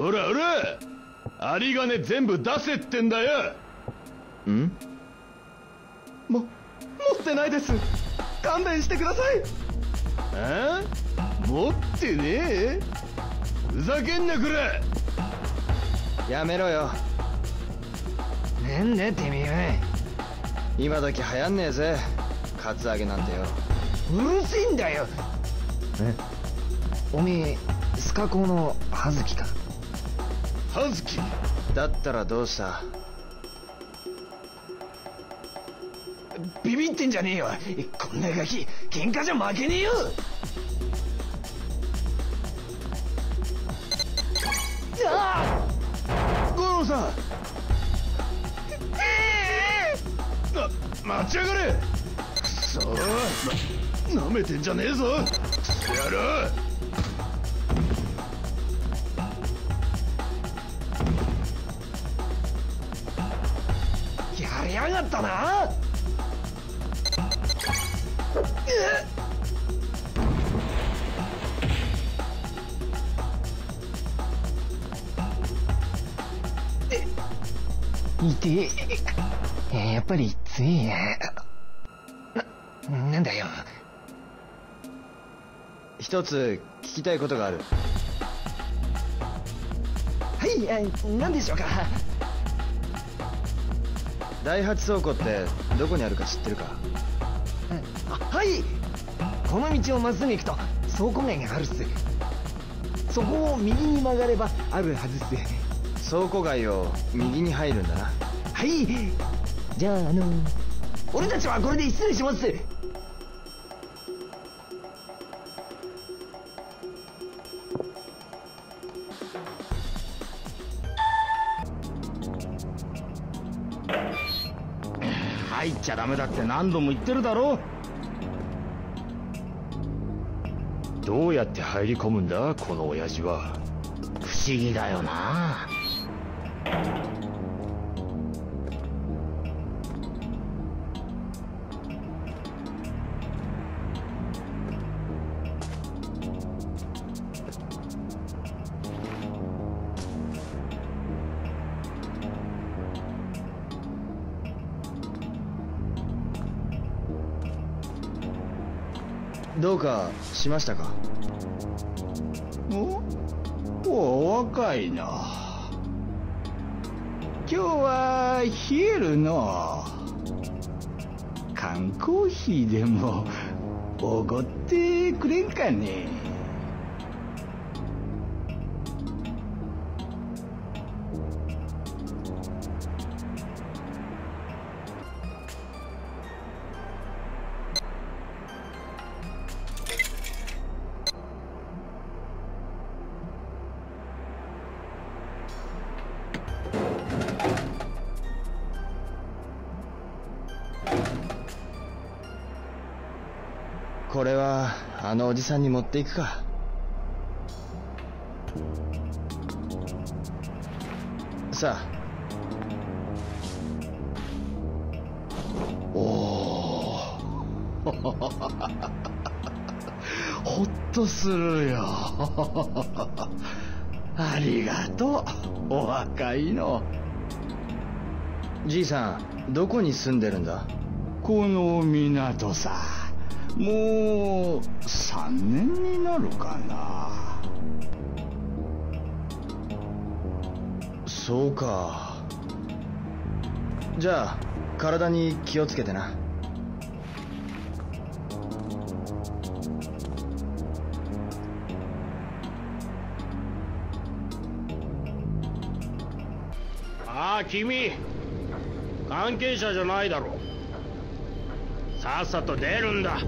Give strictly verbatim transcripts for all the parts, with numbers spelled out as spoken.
ほらほら、有り金全部出せってんだよ。 ん？も、持ってないです。勘弁してください。 あ？持ってねえ？ふざけんなくら。 やめろよ。 なんだてめえは。 今時流行んねえぜ、カツアゲなんてよ。 うるせえんだよ。 え？ おめえスカコの葉月か？ 葉月だったらどうした？ ビビってんじゃねえよ。こんなガキ喧嘩じゃ負けねえよ。 ああ、五郎さん。な、待ちやがれ。くそー、な、なめてんじゃねえぞ、くそ野郎。 やりやがったな。痛え。やっぱり強えや。な、なんだよ。 一つ聞きたいことがある。 はい、何でしょうか。 第八倉庫ってどこにあるか知ってるか？ あ、はい。この道をまっすぐ行くと倉庫街があるっす。そこを右に曲がればあるはずっす。 倉庫街を右に入るんだな。 はい。じゃあ、あの俺たちはこれで失礼します。 入っちゃダメだって何度も言ってるだろ。どうやって入り込むんだこの親父は。不思議だよな。 どうかしましたか？ おお、若いな。今日は冷えるの。缶コーヒーでもおごってくれんかね。 これはあのおじさんに持っていくか。さあ。おおほっとするよ。 ありがとう、お若いの。 じいさん、どこに住んでるんだ？ この港さ。もうさんねんになるかな。 そうか。じゃあ体に気をつけてな。 ああ、君関係者じゃないだろ。さっさと出るんだ。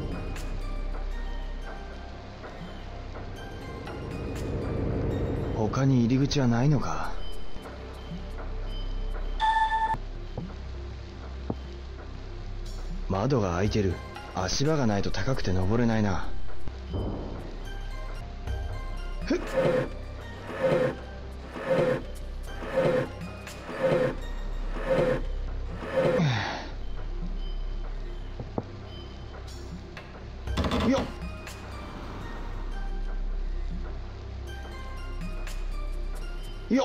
他に入り口はないのか？窓が開いてる。足場がないと高くて登れないな。ふっ。よっ。 よっ。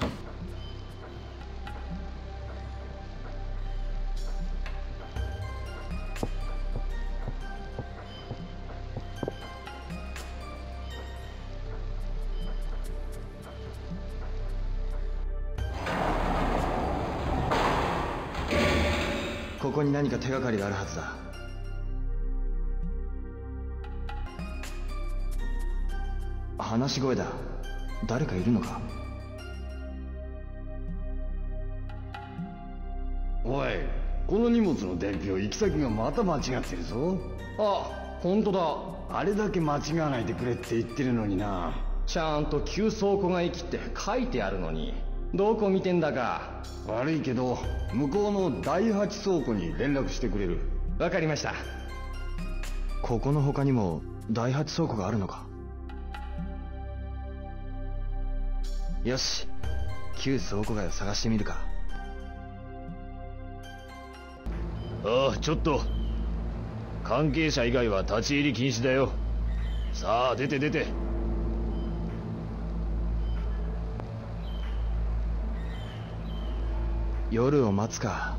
ここに何か手がかりがあるはずだ。話し声だ。誰かいるのか？ おい、この荷物の伝票行き先がまた間違ってるぞ。 あ、本当だ。 あれだけ間違わないでくれって言ってるのにな。 ちゃんと旧倉庫が駅って書いてあるのに、どこ見てんだか。 悪いけど向こうのだいはち倉庫に連絡してくれる？ わかりました。 ここの他にもだいはち倉庫があるのか？よし、旧倉庫街を探してみるか。 ああ、ちょっと関係者以外は立ち入り禁止だよ。さあ出て出て。 夜を待つか。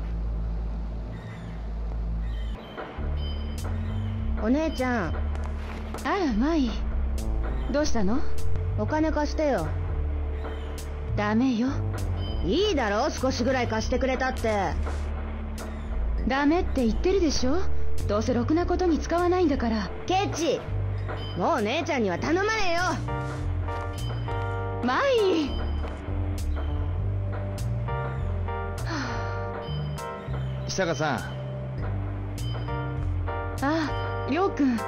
お姉ちゃん。 あら、舞。どうしたの？ お金貸してよ。 ダメよ。 いいだろ、少しぐらい貸してくれたって。 ダメって言ってるでしょ。どうせろくなことに使わないんだから。 ケチ、もう姉ちゃんには頼まねえよ。 舞。 久坂さん。 ああ、りょうくん。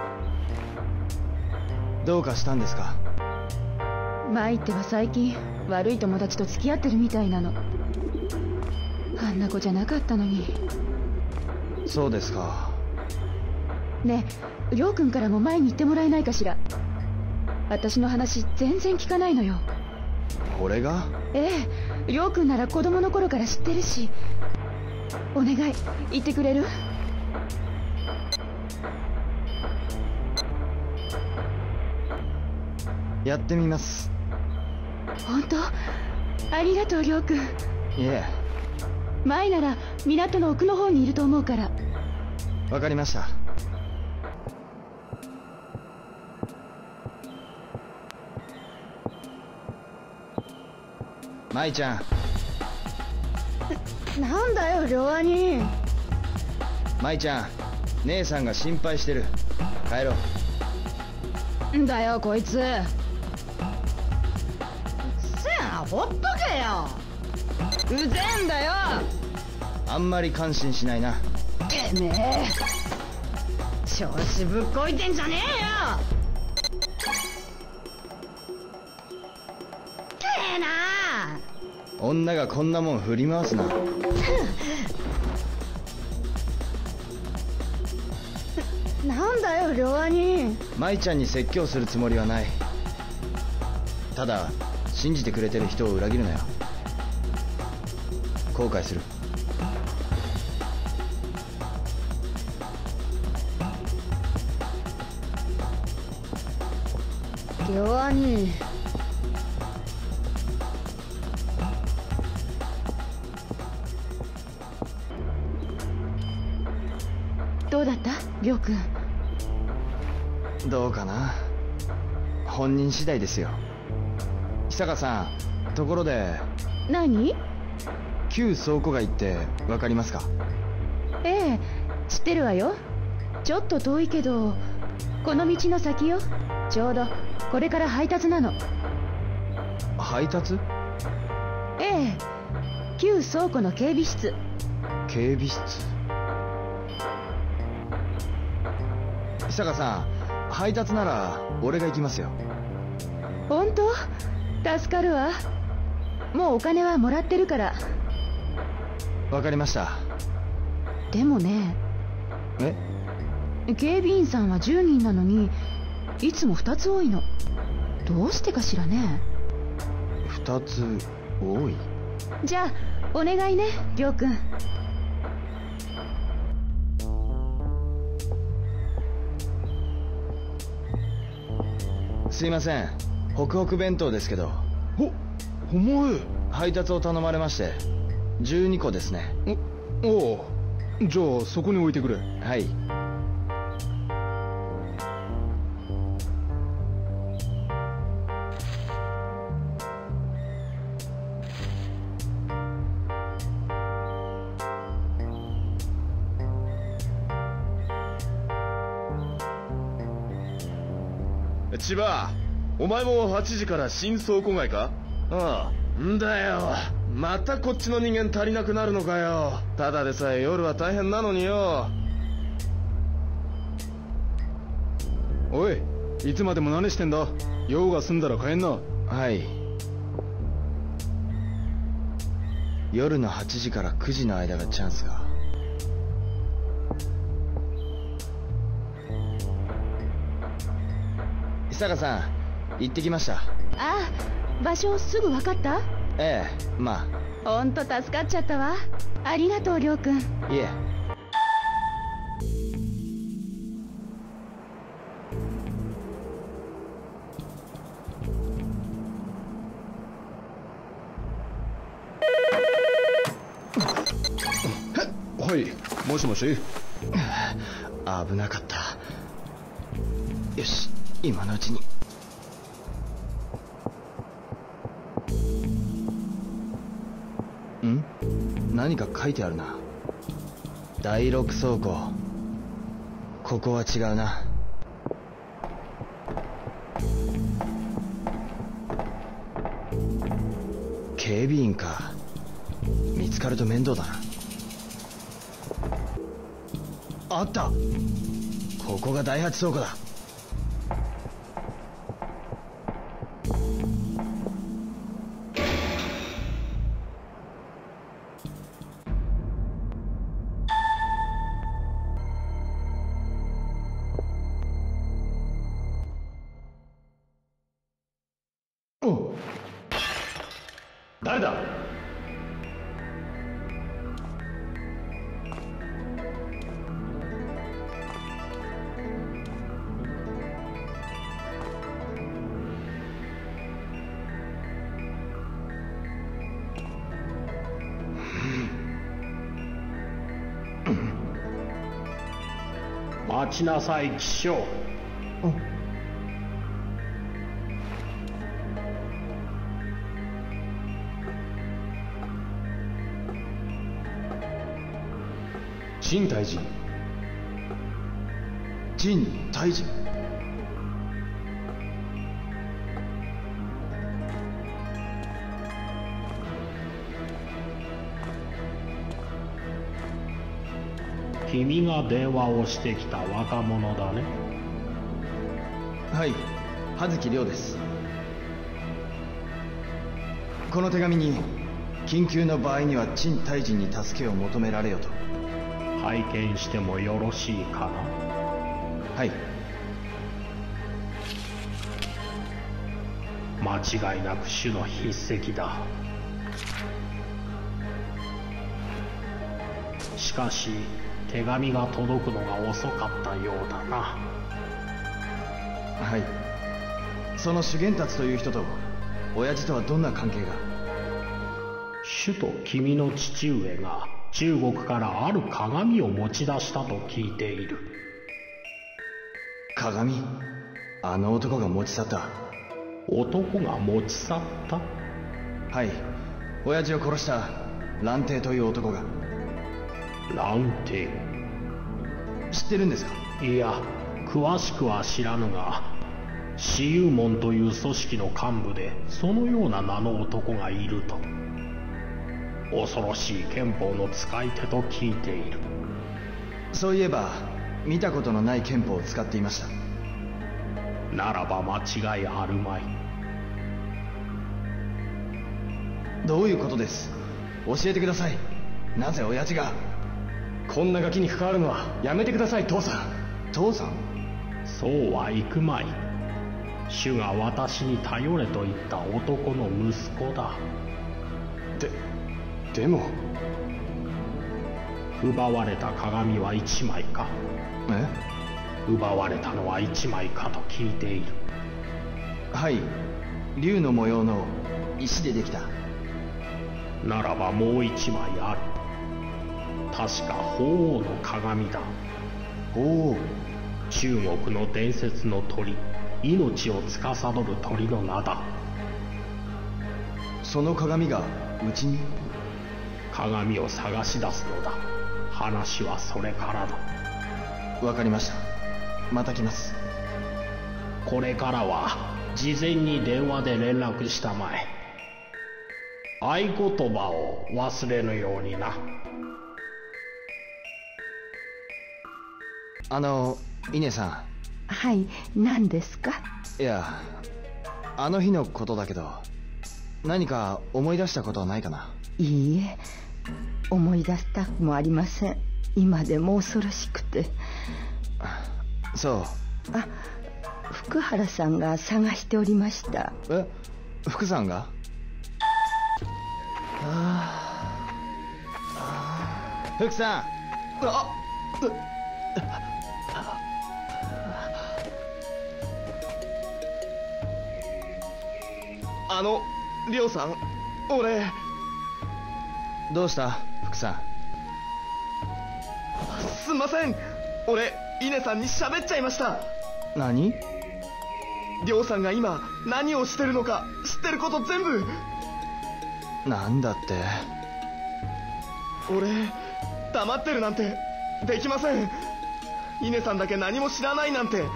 どうかしたんですか？ 舞っては最近悪い友達と付き合ってるみたいなの。あんな子じゃなかったのに。 そうですか。 ねえ、りょうくんからも前に言ってもらえないかしら。私の話全然聞かないのよ。 俺が？ ええ、りょうくんなら子供の頃から知ってるし。お願い、言ってくれる？ やってみます。 本当？ありがとう、りょうくん。いえ。 前なら港の奥の方にいると思うから。 わかりました。舞ちゃん。 なんだよ、両兄。 舞ちゃん、姉さんが心配してる。帰ろう。 んだよ、こいつ。 せや、ほっとけよ。 うぜえんだよ。 あんまり感心しないな。 てめえ、調子ぶっこいてんじゃねえよ。てえな。 女がこんなもん振り回すな。 なんだよ、両兄。 舞ちゃんに説教するつもりはない。ただ信じてくれてる人を裏切るなよ。後悔する。 両兄。 どうだった、りょうくん。 どうかな。本人次第ですよ。久坂さん、ところで何？ 旧倉庫街ってわかりますか？ ええ、知ってるわよ。ちょっと遠いけど、この道の先よ。ちょうどこれから配達なの。 配達？ ええ、旧倉庫の警備室。 警備室。久坂さん、配達なら俺が行きますよ。 本当？助かるわ。もうお金はもらってるから。 わかりました。 でもね。 え？ 警備員さんはじゅうにんなのにいつもふたつ多いの。どうしてかしらね。 ふたつ多い？ じゃあお願いね、りょうくん。 すいません、ホクホク弁当ですけど。 ほお前。 配達を頼まれまして、じゅうにこですね。 おおう、じゃあそこに置いてくれ。 はい。 千葉、お前もはちじから新倉庫街か？ ああ。んだよ、またこっちの人間足りなくなるのかよ。ただでさえ夜は大変なのによ。 おい、いつまでも何してんだ。用が済んだら帰んな。 はい。夜のはちじからくじの間がチャンスか。伊坂さん、行ってきました。 ああ、場所すぐ分かった？ ええ、まあ。ほんと助かっちゃったわ。ありがとう、りょうくん。 いえ。 はい、もしもし。 危なかった。よし、今のうちに。ん？何か書いてあるな。だいろく倉庫。ここは違うな。警備員か。見つかると面倒だな。あった。ここがだいはち倉庫だ。 お、誰だ？ 待ちなさい、騎将。 陳大臣。 陳大臣。 君が電話をしてきた若者だね。 はい、葉月亮です。この手紙に緊急の場合には陳大臣に助けを求められよと。 拝見してもよろしいかな？ はい。 間違いなく種の筆跡だ。しかし手紙が届くのが遅かったようだな。 はい。その修験達という人と親父とはどんな関係が？ 主と君の父上が中国からある鏡を持ち出したと聞いている。 鏡？あの男が持ち去った。 男が持ち去った？ はい。親父を殺した蘭亭という男が。 蘭亭？ 知ってるんですか？ いや、詳しくは知らぬが、紫幽門という組織の幹部でそのような名の男がいると。恐ろしい憲法の使い手と聞いている。 そういえば見たことのない憲法を使っていました。 ならば間違いあるまい。 どういうことです？教えてください。なぜ親父が。 こんなガキに関わるのはやめてください、父さん。 父さん？ そうはいくまい。主が私に頼れと言った男の息子だ。 ででも奪われた鏡は一枚か？ え？ 奪われたのは一枚かと聞いている。 はい。竜の模様の石でできた。 ならばもう一枚ある。確か鳳凰の鏡だ。 おお、 中国の伝説の鳥、命を司る鳥の名だ。 その鏡がうちに？ 鏡を探し出すのだ。話はそれからだ。 わかりました。また来ます。 これからは事前に電話で連絡したまえ。合言葉を忘れぬようにな。 あの、稲さん。 はい、何ですか？ いや、あの日のことだけど、何か思い出したことはないかな？ いいえ、思い出したくもありません。今でも恐ろしくて。 そう。 あ、福原さんが探しておりました。 え、福さんが？ああ、福さん。あっ、あの、りょうさん、俺。どうした福さん？すんません、俺稲さんに喋っちゃいました。何？りょうさんが今何をしてるのか知ってること全部。なんだって。俺黙ってるなんてできません。稲さんだけ何も知らないなんて。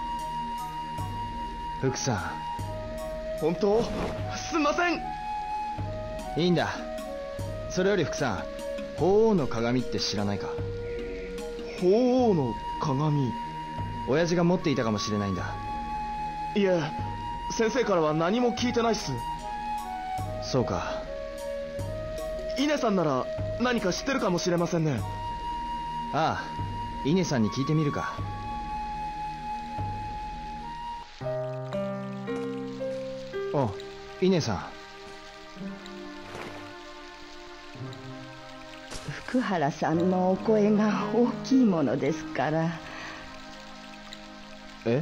福さん、本当すんません。いいんだ。それより福さん、鳳凰の鏡って知らないか？鳳凰の鏡？親父が持っていたかもしれないんだ。いえ、先生からは何も聞いてないっす。そうか。稲さんなら何か知ってるかもしれませんね。ああ、稲さんに聞いてみるか。あ、稲さん。 福原さんのお声が大きいものですから。 え？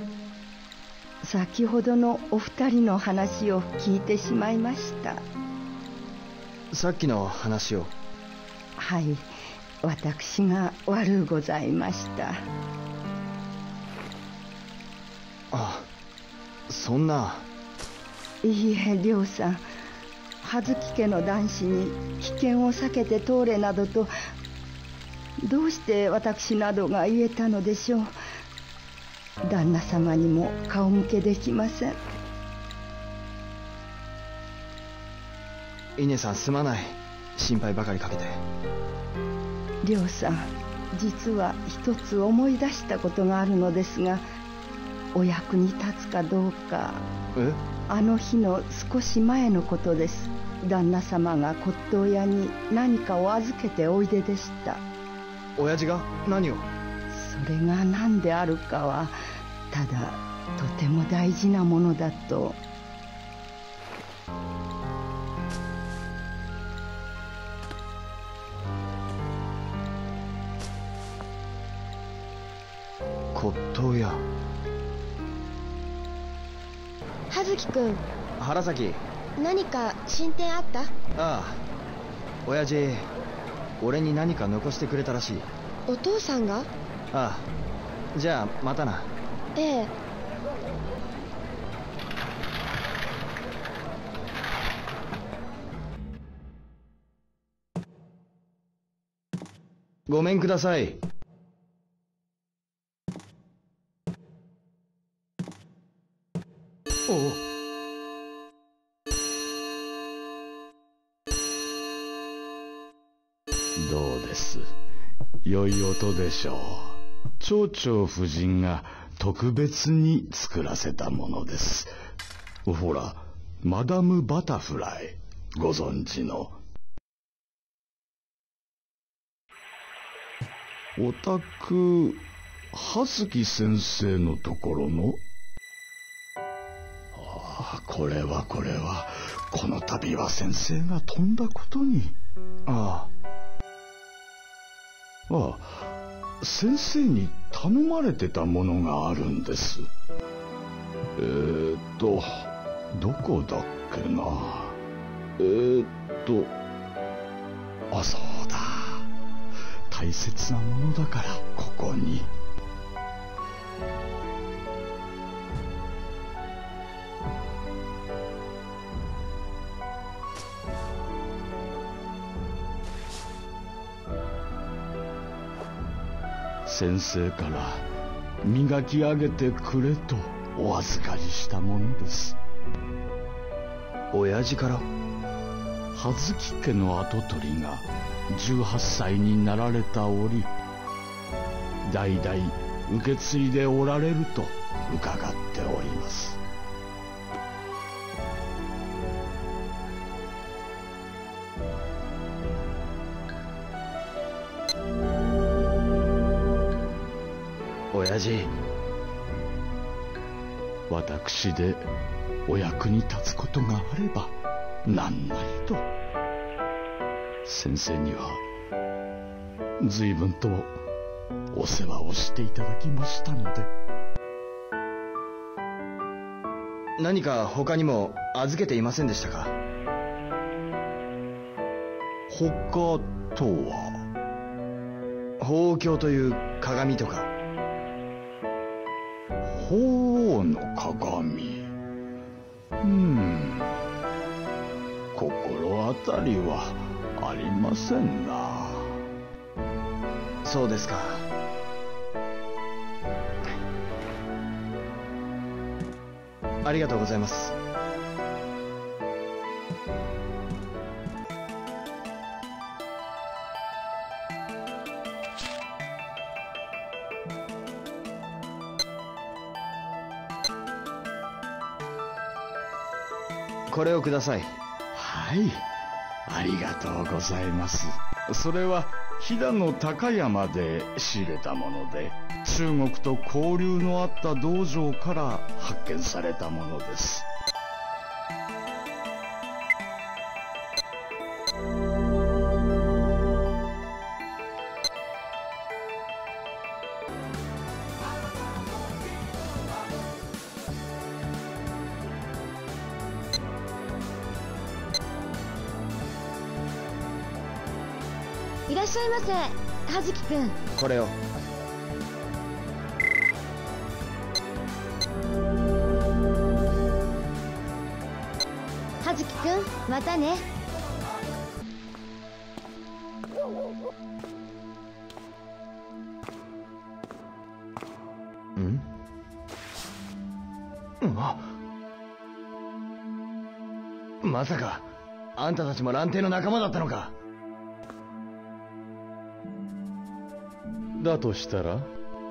先ほどのお二人の話を聞いてしまいました。 さっきの話を？ はい、私が悪うございました。 あ、そんな。 いいえ、亮さん、葉月家の男子に危険を避けて通れなどと、どうして私などが言えたのでしょう。旦那様にも顔向けできません。 稲さん、すまない。心配ばかりかけて。 亮さん、実は一つ思い出したことがあるのですが、お役に立つかどうか。 え？ あの日の少し前のことです。旦那様が骨董屋に何かを預けておいででした。 親父が何を？ それが何であるかは、ただとても大事なものだと。 骨董屋。 葉月くん、 原崎。 何か進展あった？ ああ、親父俺に何か残してくれたらしい。 お父さんが？ ああ、じゃあまたな。 ええ。 ごめんください。おう。 どうです？良い音でしょう。蝶々夫人が特別に作らせたものです。ほら、マダム・バタフライ、ご存知の。お宅、葉月先生のところの？ああ、これはこれは、この度は先生が飛んだことに。 ああ。ああ、先生に頼まれてたものがあるんです。えーっと、 どこだっけな。えー、っとあ、そうだ、大切なものだからここに。先生から磨き上げてくれとお預かりしたものです。 親父から？ 葉月家の跡取りがじゅうはっさいになられた折、代々受け継いでおられると伺っております。 親父、 私でお役に立つことがあれば何なりと。先生には随分とお世話をしていただきましたので。 何か他にも預けていませんでしたか？ 他とは？ 鳳凰鏡という鏡とか。 鳳凰の鏡。うーん、心当たりはありませんな。 そうですか。ありがとうございます。これをください。 はい、ありがとうございます。それは飛騨の高山で仕入れたもので、中国と交流のあった道場から発見されたものです。 いらっしゃいませ、葉月くん。 これを。 葉月くん、またね。 ん？あ、まさかあんたたちも蘭亭の仲間だったのか。 だとしたら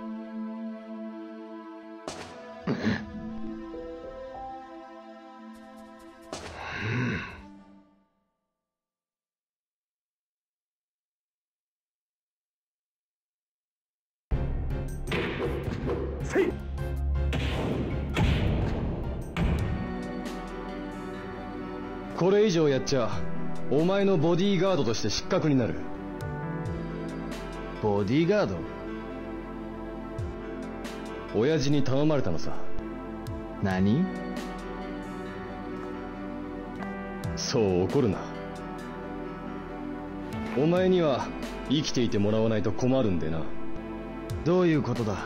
せい。 これ以上やっちゃお前のボディーガードとして失格になる。ボディーガード？親父に頼まれたのさ。何？そう怒るな。お前には生きていてもらわないと困るんでな。どういうことだ？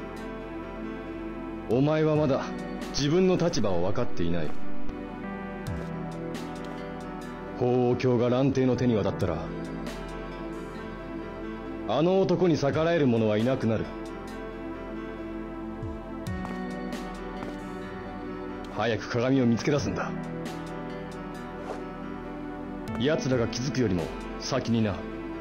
お前はまだ自分の立場を分かっていない。鳳凰鏡が蘭亭の手に渡ったら、あの男に逆らえる者はいなくなる。早く鏡を見つけ出すんだ。奴らが気づくよりも先にな。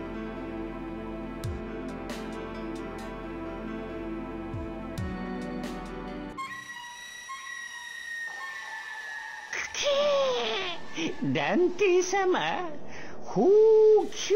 蘭亭様、鳳凰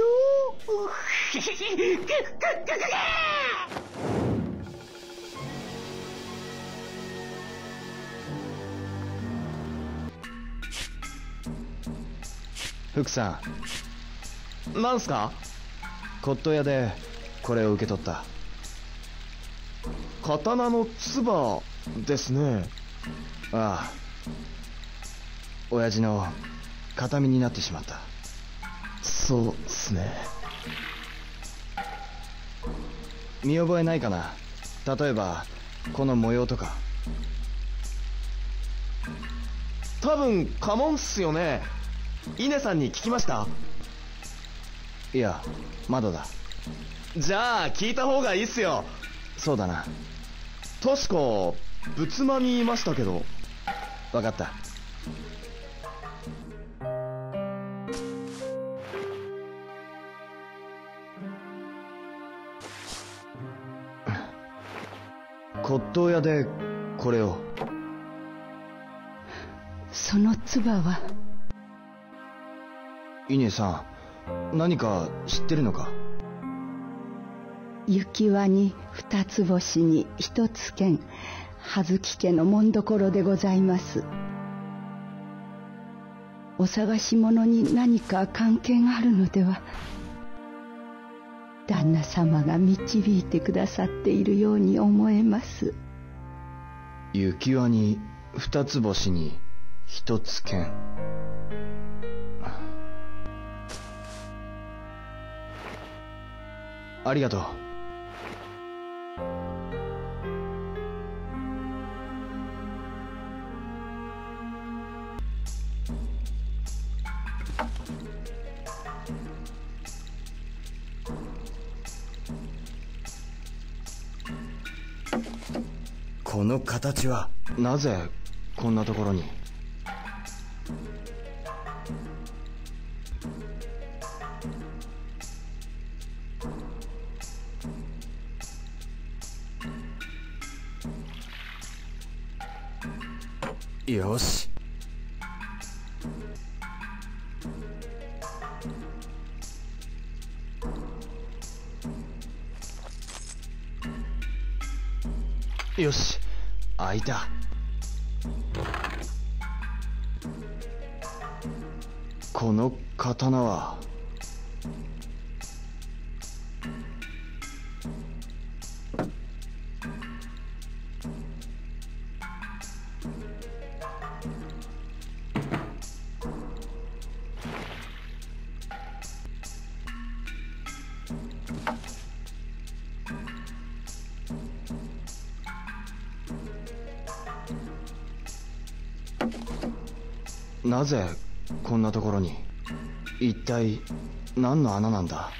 福さん。なんすか？ 骨董屋でこれを受け取った。 刀の唾ですね。 ああ、 親父の形見になってしまった。 そうっすね。 見覚えないかな。例えばこの模様とか。 多分家紋っすよね。稲さんに聞きました？ いや、まだだ。 じゃあ聞いた方がいいっすよ。 そうだな。 確か仏間にいましたけど。 分かった。骨董屋でこれを。 その唾は。 稲さん、何か知ってるのか？ 雪輪に二つ星に一つ剣、葉月家の紋所でございます。お探し物に何か関係があるのでは。旦那様が導いてくださっているように思えます。 雪輪に二つ星に一つ剣。ありがとう。この形はなぜこんなところに？よし。よし、開いた。この刀は。なぜこんなところに？一体何の穴なんだ？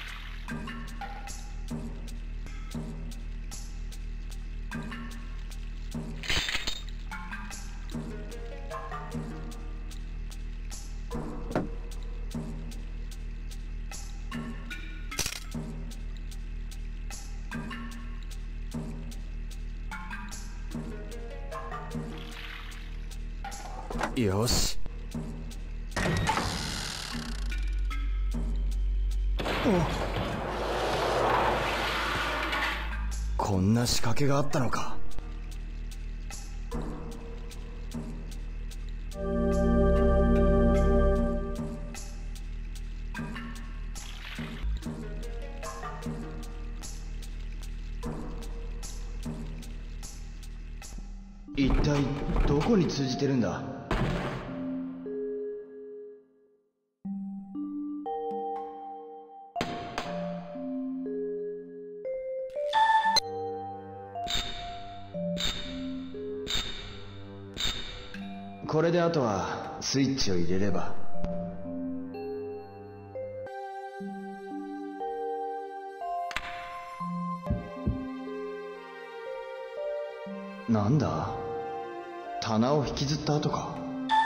よし。こんな仕掛けがあったのか。一体どこに通じてるんだ？これであとはスイッチを入れれば。なんだ？棚を引きずった跡か。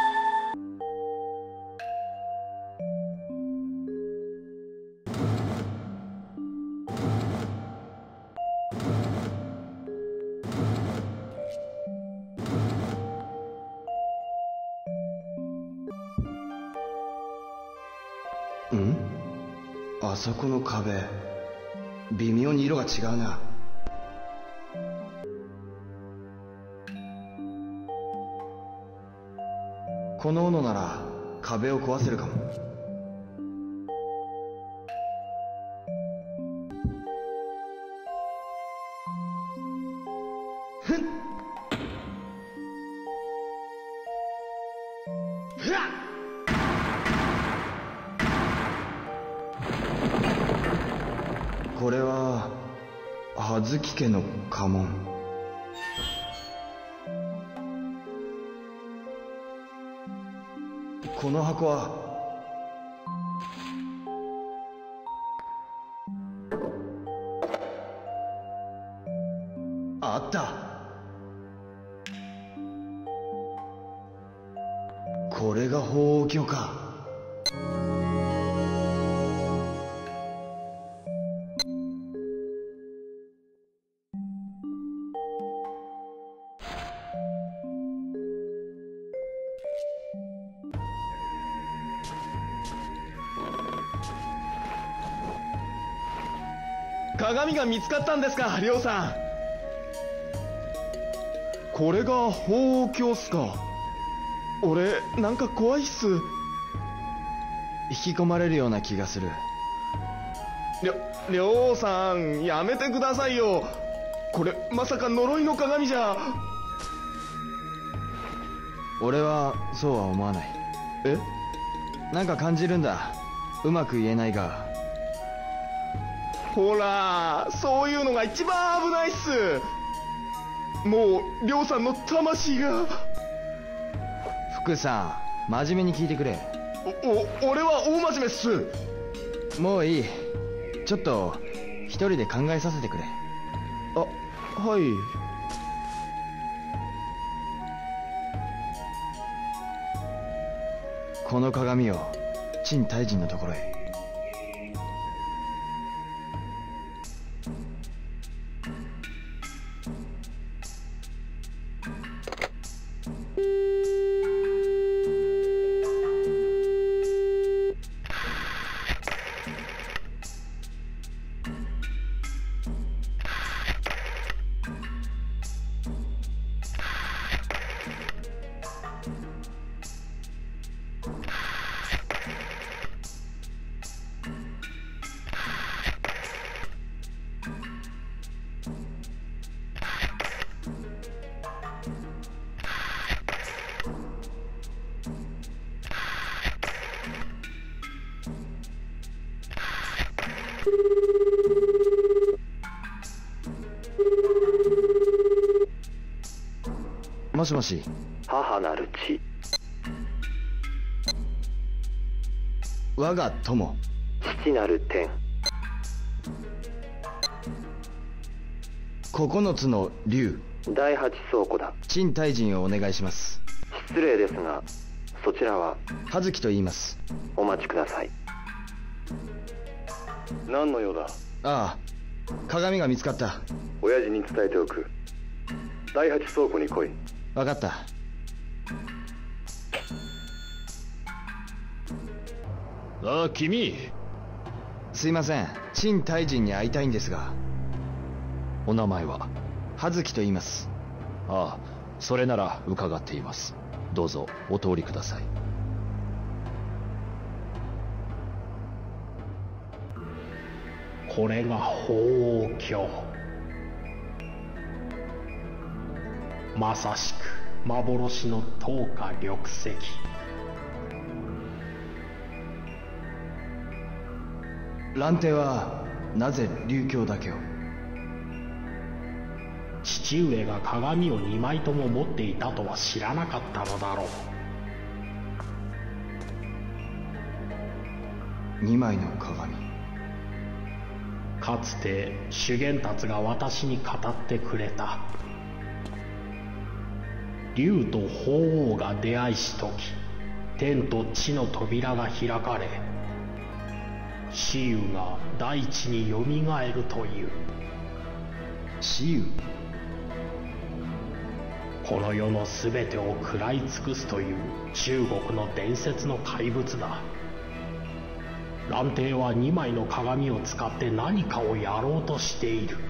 ん？あそこの壁、微妙に色が違うな。この斧なら壁を壊せるかも。ふんっ！ふっ！ これは葉月家の家紋。この箱はあった。これが鳳凰鏡か。 鏡が見つかったんですか、りょうさん。これが鳳凰鏡っすか。俺なんか怖いっす。 引き込まれるような気がする。 りょりょうさん、やめてくださいよ。これまさか呪いの鏡じゃ。 俺はそうは思わない。 え？ なんか感じるんだ。うまく言えないが。 ほら、そういうのが一番危ないっす。もうりょうさんの魂が。 福さん、真面目に聞いてくれ。 おお俺は大真面目っす。 もういい。ちょっと一人で考えさせてくれ。 あ、はい。 この鏡を陳大臣のところへ。もしもし。 母なる地、 我が友、 父なる天、 九つの竜、 第八倉庫だ。 陳大臣をお願いします。 失礼ですが、そちらは？ 葉月と言います。 お待ちください。何の用だ？ ああ、鏡が見つかった。 親父に伝えておく。第八倉庫に来い。 分かった。 ああ、君。 すいません、陳大臣に会いたいんですが。 お名前は？ 葉月と言います。 ああ、それなら伺っています。どうぞお通りください。 これが鳳凰鏡。まさしく幻の灯火緑石。 蘭亭はなぜ竜鏡だけを？ 父上が鏡をにまいとも持っていたとは知らなかったのだろう。にまいの鏡。 かつて修験達が私に語ってくれた。竜と鳳凰が出会いし時、天と地の扉が開かれ、蚩尤が大地によみがえるという。 蚩尤？ この世の全てを食らい尽くすという中国の伝説の怪物だ。蘭亭はにまいの鏡を使って何かをやろうとしている。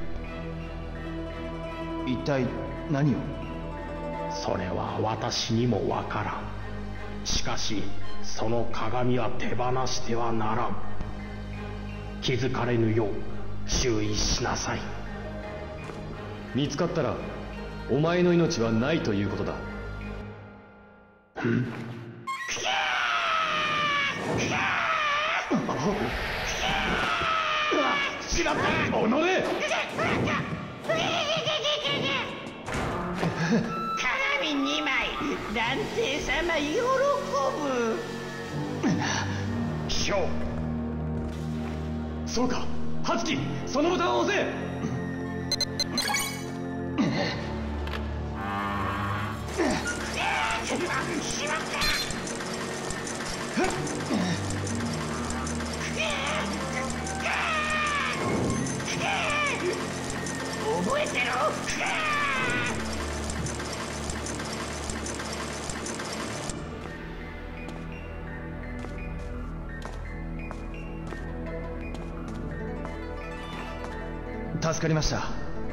一体何を？ それは私にもわからん。しかしその鏡は手放してはならん。気づかれぬよう注意しなさい。 見つかったらお前の命はないということだ。 ん？ しまった。 おのれ。 鏡にまい、蘭亭様喜ぶ。 師匠。そうか、葉月、そのボタンを押せ。 しまった。覚えてろ。 助かりました。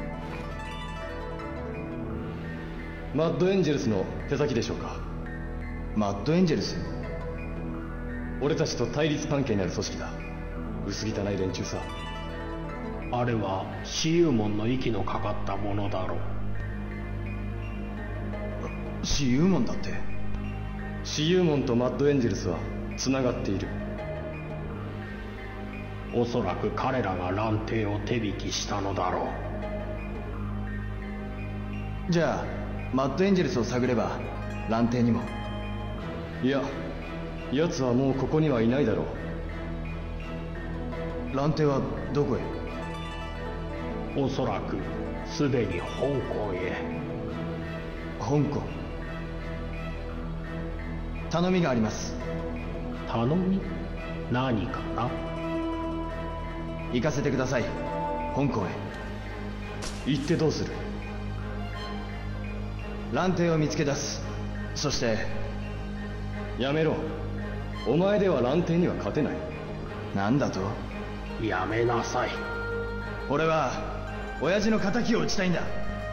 マッドエンジェルスの手先でしょうか。 マッドエンジェルス？ 俺たちと対立関係にある組織だ。薄汚い連中さ。 あれは死幽門の息のかかったものだろう。 死幽門だって？ 死幽門とマッドエンジェルスはつながっている。 おそらく彼らが蘭亭を手引きしたのだろう。じゃあマッドエンジェルスを探れば蘭亭にも。 いや、奴はもうここにはいないだろう。蘭亭はどこへ？ おそらくすでに香港へ。 香港？頼みがあります。 頼み？何かな？ 行かせてください、香港へ。 行ってどうする？ 蘭亭を見つけ出す。そして。 やめろ。お前では蘭亭には勝てない。 なんだと？ やめなさい。 俺は親父の敵を討ちたいんだ。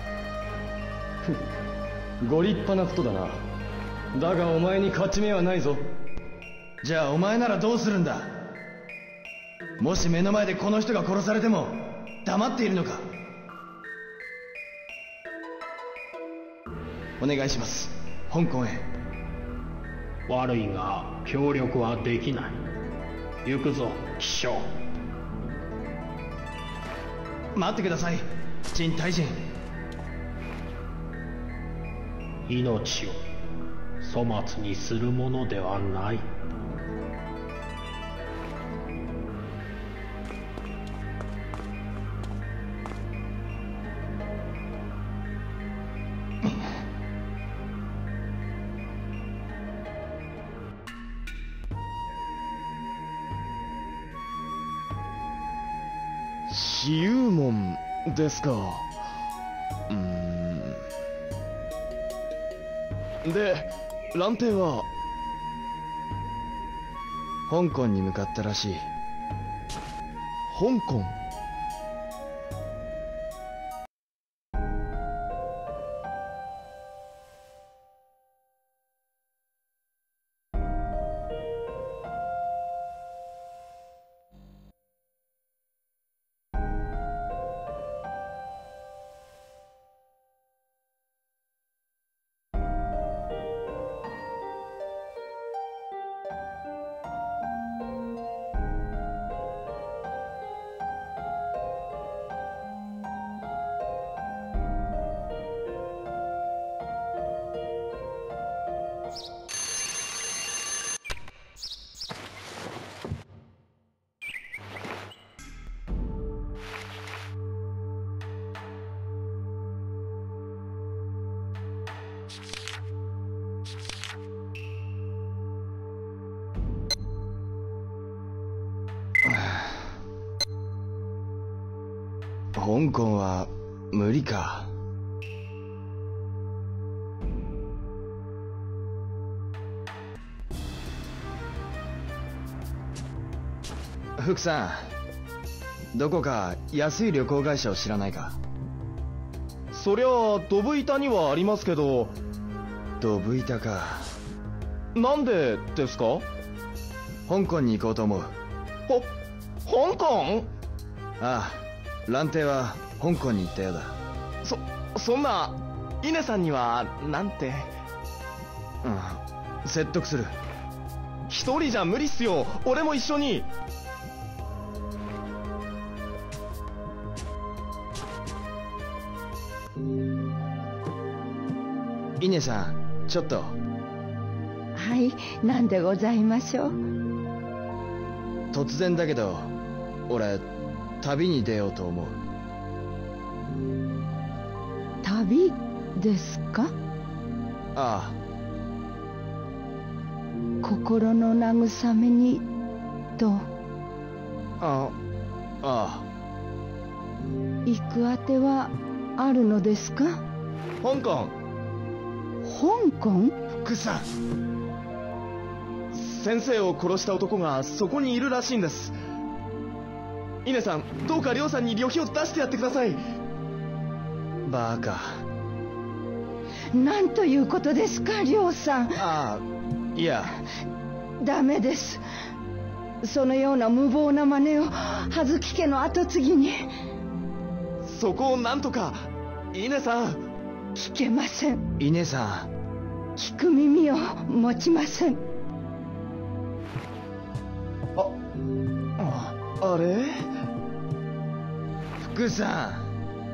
ご立派なことだな。だがお前に勝ち目はないぞ。 じゃあお前ならどうするんだ？もし目の前でこの人が殺されても黙っているのか？お願いします、香港へ。 悪いが協力はできない。行くぞ、騎将。 待ってください、陳大臣。 命を粗末にするものではない。 死幽門ですか。うーん。で、蘭亭は香港に向かったらしい。 香港？ 香港は無理か。福さん、どこか安い旅行会社を知らないか？ そりゃドブ板にはありますけど。 ドブ板か。 なんでですか？ 香港に行こうと思う。 ほ香港？ ああ、蘭亭は香港に行ったようだ。 そそんな稲さんにはなんて。 うん、説得する。 一人じゃ無理っすよ。俺も一緒に。 稲さん、ちょっと。 はい、何でございましょう。 突然だけど俺旅に出ようと思う。 旅ですか？ ああ。 心の慰めにと。 ああああ。 行くあてはあるのですか？ 香港。 香港？ 福さん、先生を殺した男がそこにいるらしいんです。稲さん、どうか亮さんに旅費を出してやってください。 バカ。 なんということですか、亮さん。 ああ、いや。 ダメです。そのような無謀な真似を葉月家の跡継ぎに。 そこをなんとか。稲さん。 聞けません。 稲さん。 聞く耳を持ちません。 あ、あ、あれ？ 福さん。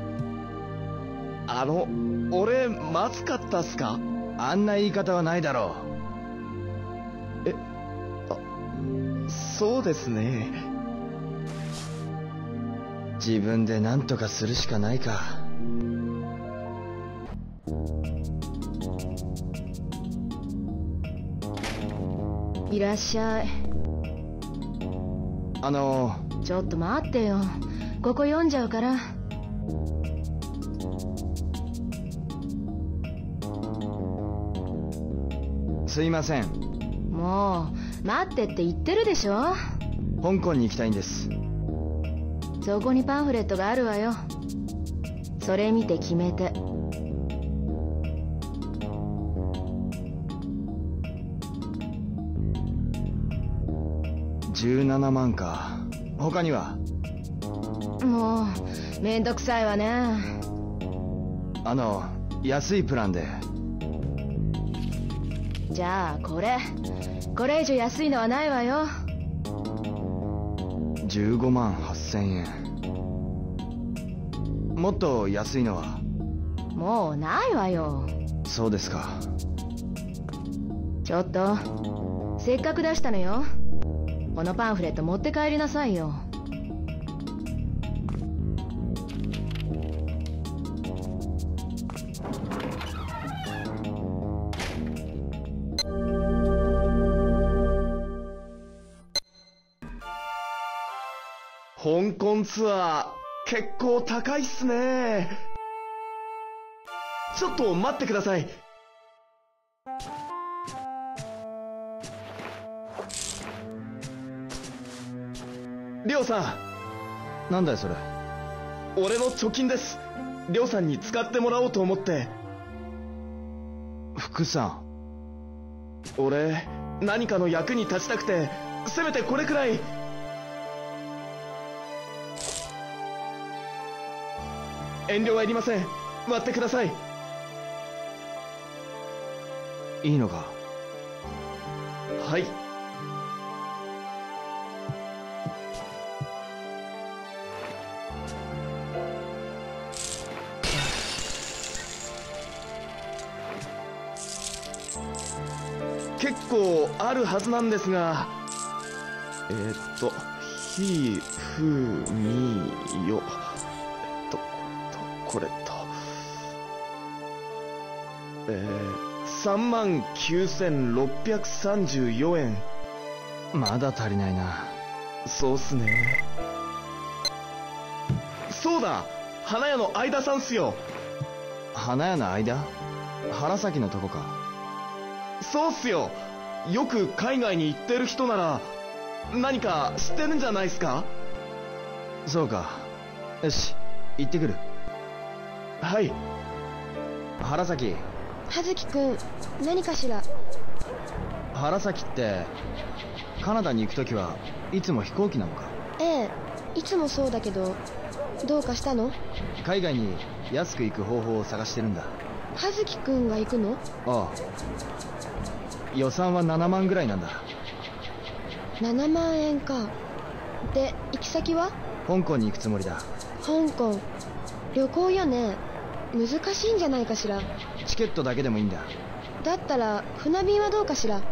あの、俺、まずかったっすか？ あんな言い方はないだろう。え、あ、そうですね。 自分で何とかするしかないか。 いらっしゃい。 あのー、ちょっと待ってよ。ここ読んじゃうから。 すいません。 もう待ってって言ってるでしょ。 香港に行きたいんです。 そこにパンフレットがあるわよ。それ見て決めて。 じゅうななまんか。他には？ もうめんどくさいわね。 あの安いプランで。 じゃあこれこれ以上安いのはないわよ。 じゅうごまんはっせんえん。もっと安いのは？ もうないわよ。 そうですか。 ちょっとせっかく出したのよ。このパンフレット持って帰りなさいよ。 香港ツアー結構高いっすね。ちょっと待ってください。亮さん。なんだよそれ。 俺の貯金です。亮さんに使ってもらおうと思って。 福さん。 俺何かの役に立ちたくて、せめてこれくらい。遠慮はいりません。割ってください。 いいのか？ はい。結構あるはずなんですが、えー、っとひふみよえっとこれとえー、さんまんきゅうせんろっぴゃくさんじゅうよえん。 まだ足りないな。 そうっすね。そうだ、花屋の相田さんっすよ。 花屋の相田？原崎のとこか。 そうっすよ。よく海外に行ってる人なら何か知ってるんじゃないっすか？ そうか。よし、行ってくる。 はい。 原崎。 葉月くん、何かしら？ 原崎ってカナダに行くときはいつも飛行機なのか？ ええ、いつもそうだけど、どうかしたの？ 海外に安く行く方法を探してるんだ。 葉月くんが行くの？ ああ。予算はななまんぐらいなんだ。 ななまんえんか。で、行き先は？ 香港に行くつもりだ。 香港、旅行よね。難しいんじゃないかしら。 チケットだけでもいいんだ。 だったら船便はどうかしら。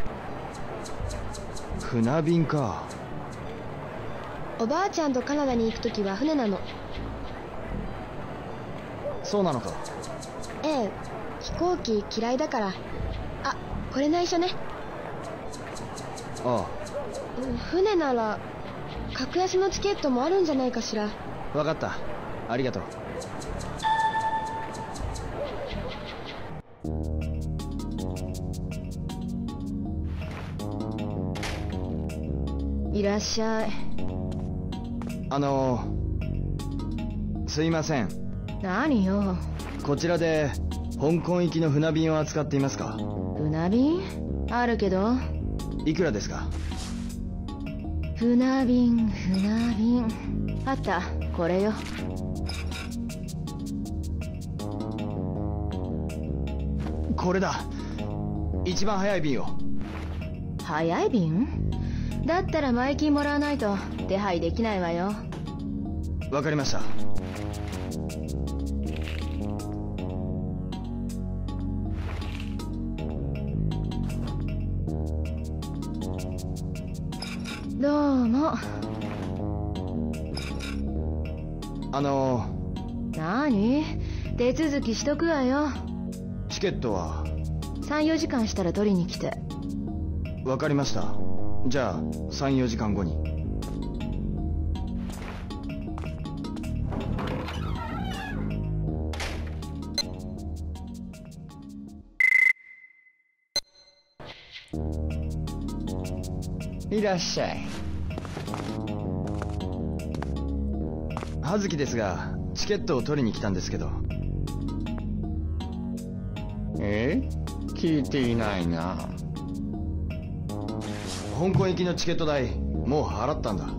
船便か。 おばあちゃんとカナダに行くときは船なの。 そうなのか。 ええ、飛行機嫌いだから。あ、これ内緒ね。 ああ、 船なら格安のチケットもあるんじゃないかしら。 分かった、ありがとう。 いらっしゃい。 あのすいません。 何よ。 こちらで香港行きの船便を扱っていますか？ 船便あるけど。 いくらですか？ 船便船便あった。これよ。 これだ。一番早い便を。 早い便だったら前金もらわないと手配できないわよ。 わかりました。 どうも。 あの何？手続きしとくわよ。 チケットは？ さん、よじかんしたら取りに来て。 わかりました。じゃあさん、よじかんごに。 いらっしゃい。 葉月ですが、チケットを取りに来たんですけど。 え？聞いていないな。 香港行きのチケット代もう払ったんだ。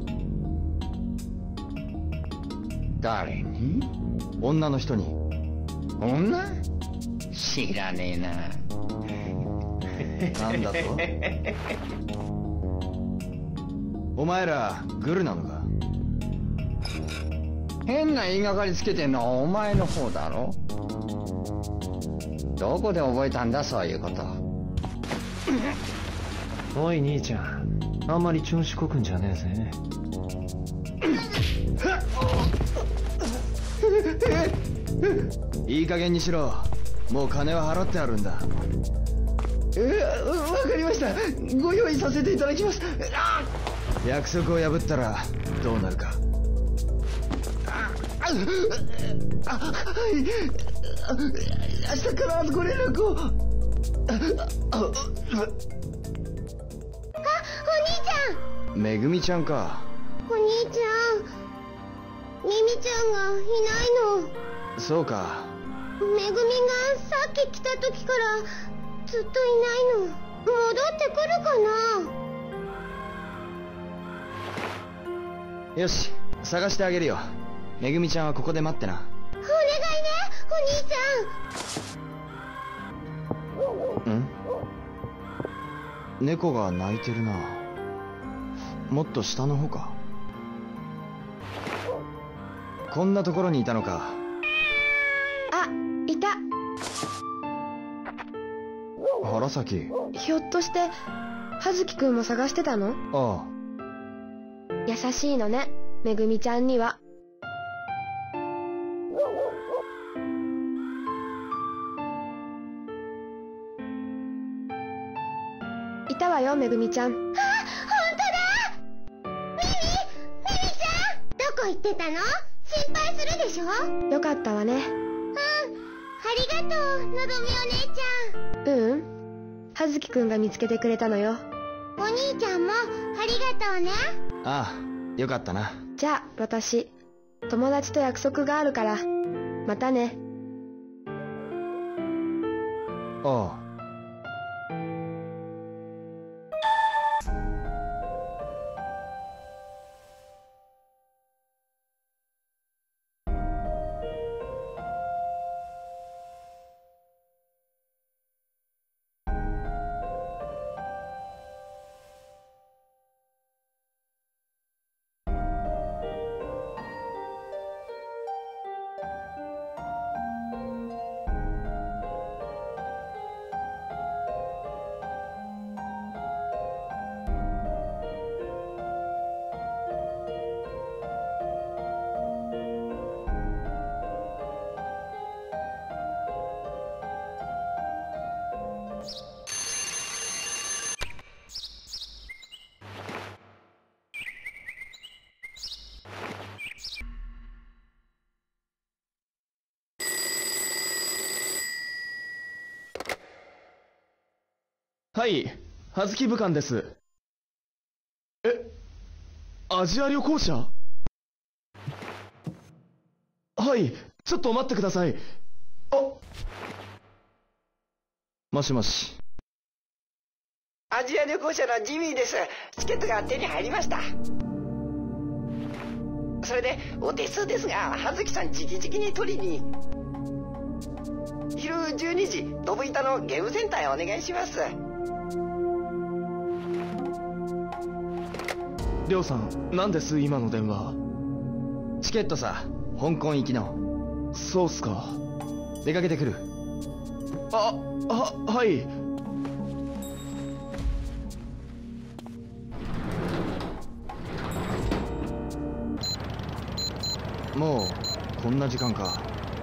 誰に？ 女の人に。 女？知らねえな。 なんだと？お前らグルなのか？ 変な言いがかりつけてんのはお前の方だろ。どこで覚えたんだそういうこと。 おい兄ちゃん、あんまり調子こくんじゃねえぜ。 いい加減にしろ。もう金は払ってあるんだ。 え、わかりました。ご用意させていただきます。 約束を破ったらどうなるか。 あ、はい。明日必ずご連絡を。あ、お兄ちゃん。 めぐみちゃんか。 お兄ちゃん、ミミちゃんがいないの。 そうか。 めぐみがさっき来た時からずっといないの。戻ってくるかな。よし、探してあげるよ。めぐみちゃんはここで待ってな。 お願いね、お兄ちゃん。 ん？猫が鳴いてるな。もっと下の方か。こんなところにいたのか。 あ、いた。 原崎。 ひょっとして葉月くんも探してたの？ ああ。 優しいのね、めぐみちゃんには。いたわよ、めぐみちゃん。あ、ほんとだ！ミミ、ミミちゃん！どこ行ってたの？心配するでしょ？よかったわね。うん、ありがとう、のぞみお姉ちゃん。ううん、葉月くんが見つけてくれたのよ。お兄ちゃんもありがとうね。 ああ、よかったな。 じゃあ私友達と約束があるからまたね。 ああ。 はい、葉月武官です。え、アジア旅行者？はい、ちょっと待ってください。あ、 もしもし。 アジア旅行者のジミーです。チケットが手に入りました。それでお手数ですが、葉月さん直々に取りに。昼じゅうにじ、ドブ板のゲームセンターへお願いします。 りょうさん、何です今の電話？ チケットさ、香港行きの。 そうっすか。 出かけてくる。 あ、は、はい。 もうこんな時間か。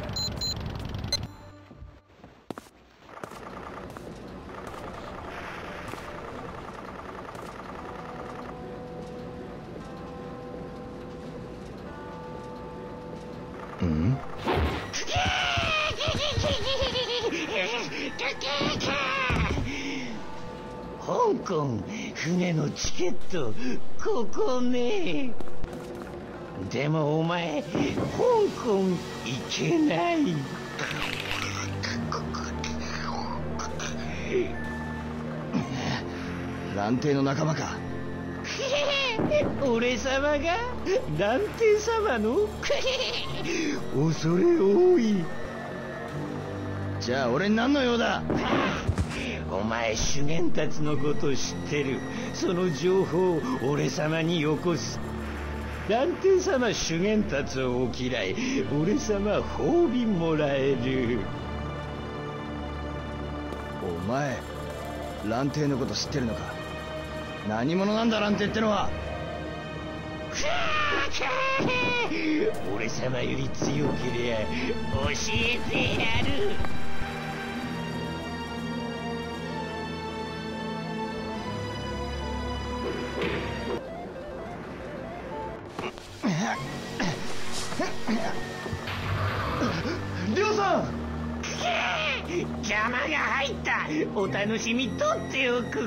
うん？ 香港船のチケット、ここね。でもお前、香港行けない。 蘭亭の仲間か。 俺様が蘭亭様の恐れ多い。 じゃあ俺に何の用だ？ お前修験たちのこと知ってる。その情報を俺様によこす。蘭亭様修験たちをお嫌い、俺様褒美もらえる。 お前蘭亭のこと知ってるのか？何者なんだ蘭亭ってのは。 俺様より強けりゃ教えてやる。 りょうさん！ 邪魔が入った。お楽しみ取っておく。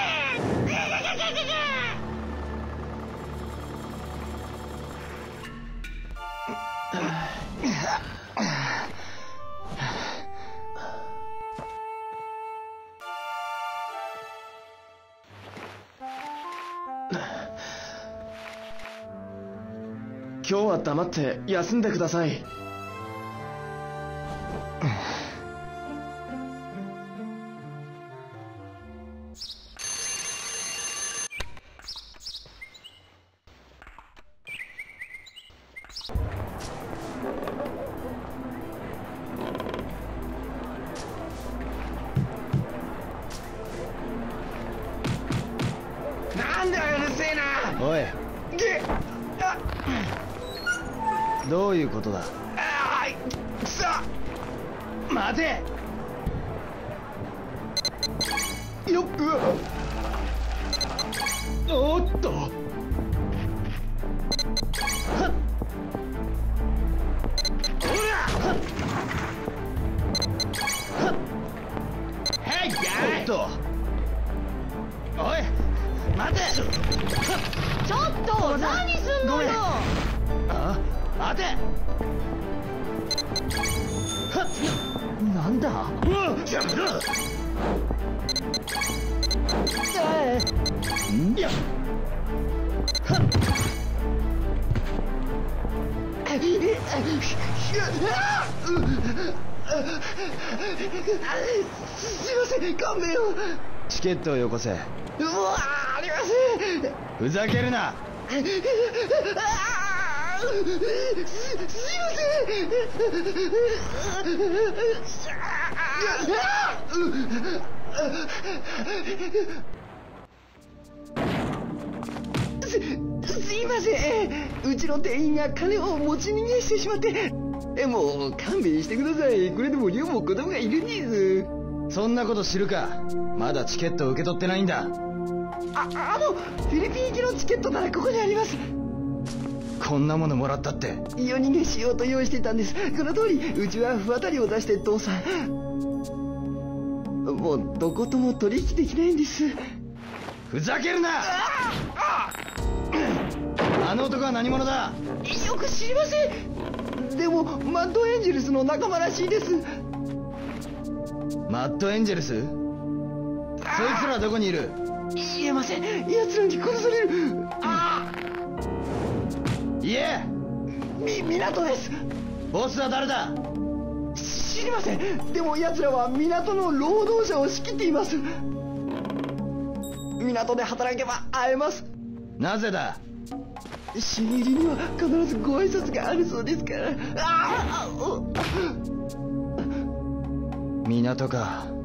今日は黙って休んでください。 なんだうるせえな。 おい、どういうことだ？ ああ、くそ。 待て。 よっ、うわ。おっと。 おっと。おい、待て。 ちょっと何すんのよ。 あ、待て。 なんだ。 うわっ、やめろ。ん？や。 すいません、勘弁を。 チケットをよこせ。 うわー、ありません。 ふざけるな。 す、すいません。す、すいません。うちの店員が金を持ち逃げしてしまって。もう勘弁してください。これでも寮も子供がいるんです。 そんなこと知るか。まだチケットを受け取ってないんだ。 あ、あの、フィリピン行きのチケットならここにあります。 こんなものもらったって。 夜逃げしようと用意してたんです。この通り、うちは不当たりを出して父さん。 もうどことも取引できないんです。 ふざけるな。あの男は何者だ？ よく知りません。でもマッドエンジェルスの仲間らしいです。 マッドエンジェルス？そいつらはどこにいる？ 言えません。奴らに殺される。ああ。 言え。 み港です。 ボスは誰だ？ 知りません。でも奴らは港の労働者を仕切っています。港で働けば会えます。 なぜだ？ 新入りには必ずご挨拶があるそうですから。ああ。 港か。